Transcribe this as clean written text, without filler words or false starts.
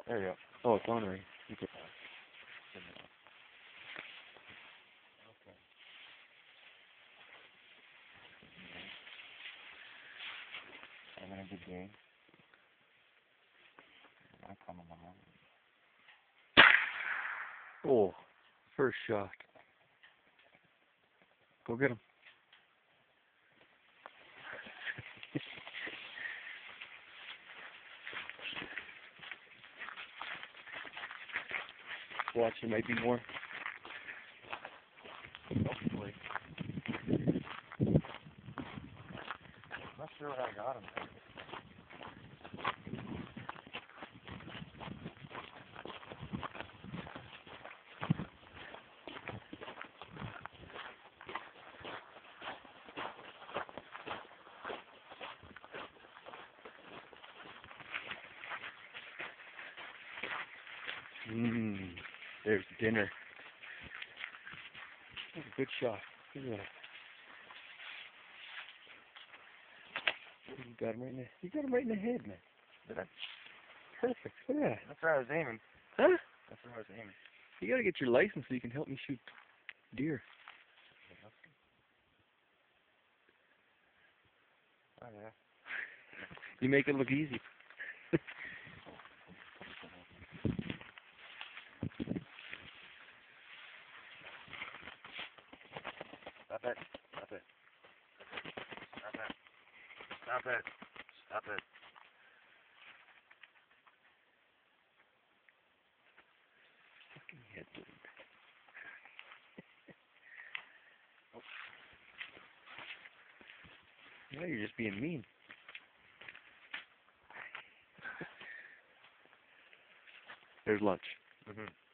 There you go. Oh, it's on already. Okay. Okay. Having a good day. I'm coming along. Oh, first shot. Go get him. Watch, there might be more. Hopefully. Not sure what I got him. There's dinner. That's a good shot. Look at that. You got him right in the, you got him right in the head, man. Did I? Perfect. Look at that. That's where I was aiming. Huh? That's where I was aiming. You gotta get your license so you can help me shoot deer. Oh, yeah. You make it look easy. Stop it. Stop it. Stop it. Stop it. Stop it. Fucking head wound. Now you're just being mean. There's lunch. Mm-hmm.